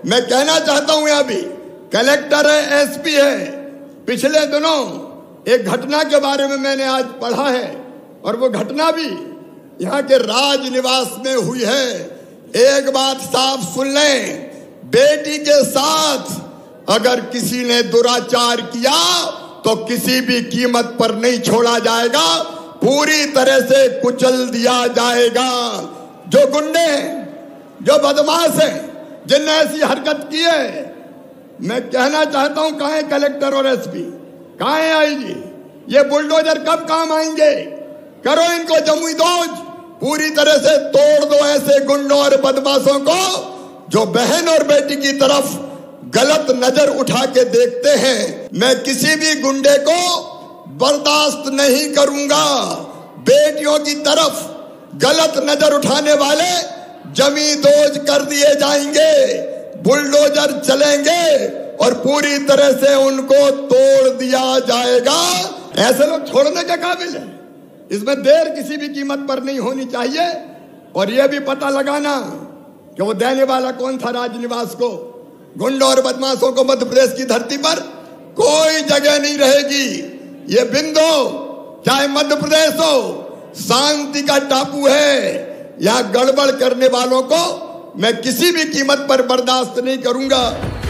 मैं कहना चाहता हूं यहां भी कलेक्टर है, एसपी है। पिछले दिनों एक घटना के बारे में मैंने आज पढ़ा है और वो घटना भी यहाँ के राजनिवास में हुई है। एक बात साफ सुन लें, बेटी के साथ अगर किसी ने दुराचार किया तो किसी भी कीमत पर नहीं छोड़ा जाएगा, पूरी तरह से कुचल दिया जाएगा। जो गुंडे, जो बदमाश हैं, जिनने ऐसी हरकत की है, मैं कहना चाहता हूं कहां है कलेक्टर और एसपी, कहां है आईजी? ये बुलडोजर कब काम आएंगे? करो इनको जमुई दोज, पूरी तरह से तोड़ दो ऐसे गुंडों और बदमाशों को जो बहन और बेटी की तरफ गलत नजर उठा के देखते हैं। मैं किसी भी गुंडे को बर्दाश्त नहीं करूंगा। बेटियों की तरफ गलत नजर उठाने वाले जमी दोज कर दिए जाएंगे, बुलडोजर चलेंगे और पूरी तरह से उनको तोड़ दिया जाएगा। ऐसे लोग छोड़ने के काबिल है। इसमें देर किसी भी कीमत पर नहीं होनी चाहिए। और यह भी पता लगाना कि वो देने वाला कौन था राजनिवास को। गुंडों और बदमाशों को मध्य प्रदेश की धरती पर कोई जगह नहीं रहेगी। ये बिंदु चाहे मध्य प्रदेश हो, शांति का टापू है। यहाँ गड़बड़ करने वालों को मैं किसी भी कीमत पर बर्दाश्त नहीं करूंगा।